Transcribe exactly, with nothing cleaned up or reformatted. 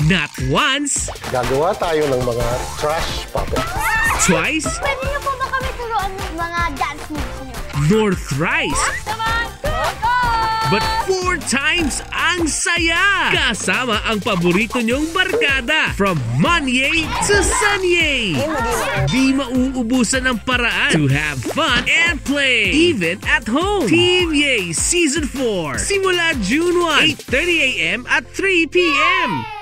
Not once. Gagawa tayo ng mga trash puppets. Twice. Pwede niyo po ba kami turuan ng mga dance moves niyo? Nor thrice. Naman! Go! But four times ang saya! Kasama ang paborito niyong barkada from Monye to Sanye. Di mauubusan ng paraan to have fun and play, even at home. Team Ye Season four. Simula June first, eight thirty a m at three p m